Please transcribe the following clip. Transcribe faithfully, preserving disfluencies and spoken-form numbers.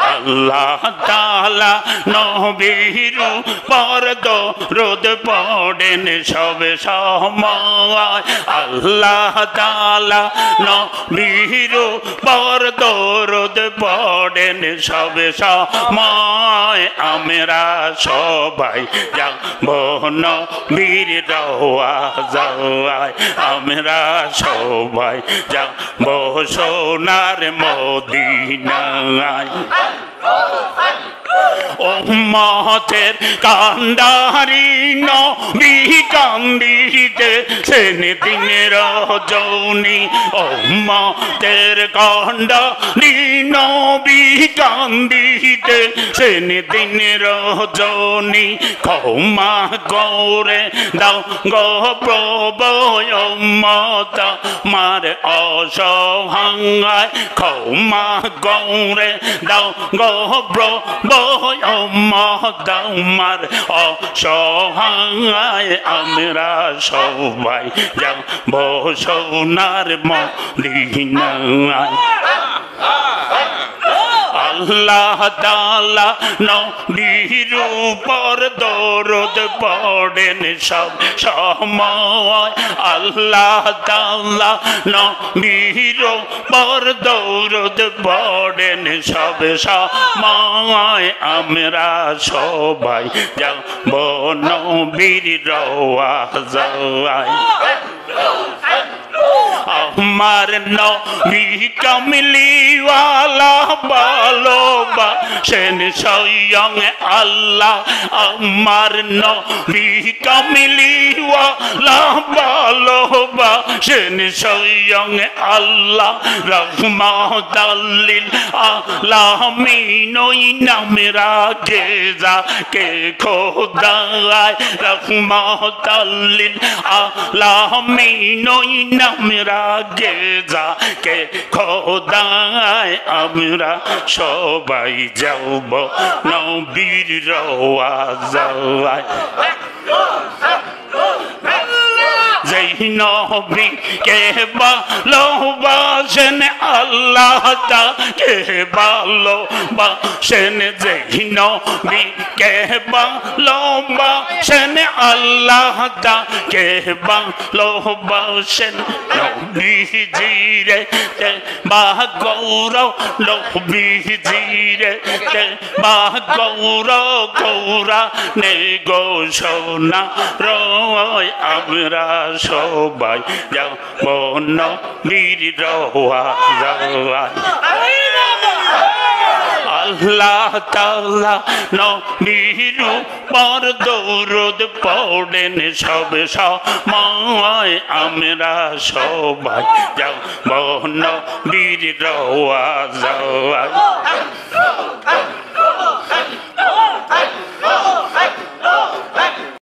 আল্লাহ তাআলা নবীর উপর দরুদ পড়েন সব সময় আল্লাহ তাআলা নবীর উপর দরুদ পড়েন সব সময় আমরা সবাই যাব নবীর রওজায় আমরা সবাই যাব সোনার মদিনায় উম্মতের কান্ডারি নবী কান্দিতে সেন দিনের রজনী উম্মতের কান্ডারি নবী কান্দিতে সেন দিনের রজনী ক্ষমা করে দাও গো প্রভু উম্মত মার অসহায় ক্ষমা করে দাও গো প্রভু উম্মত আমার অসহায় আমরা সবাই যাব সোনার মদিনায় আল্লাহ তাআলা নবীর উপর দরুদ পড়েন সব সময় আল্লাহ তাআলা নবীর উপর দরুদ পড়েন সব সময় আমরা সবাই যাব নবীর রওজায় আমার নবী কামলিওয়ালা ভালোবাসেন স্বয়ং আল্লাহ আমার নবী কামলিওয়ালা ভালোবাসেন স্বয়ং আল্লাহ রহমাতাল লিল আলামিন ওই নামে রাখে যাকে খোদা রহমাতাল লিল আলামিন ওই নামে রাখে যাকে খোদা আমরা সবাই যাব নবীর রওজায় যেই নবীকে ভালোবাসেন আল্লাহ তাকে ভালোবাসেন যেই নবীকে ভালোবাসেন আল্লাহ তাকে ভালোবাসেন নবীজিরে বা গৌরব নবীজিরে বা গৌরব গৌরা নে গো সোনা রয় আমরা সবাই যাব নবীর রওজায় আল্লাহ তাআলা নবীর উপর দরুদ পড়েন সব সময় আমরা সবাই যাব নবীর রওজায়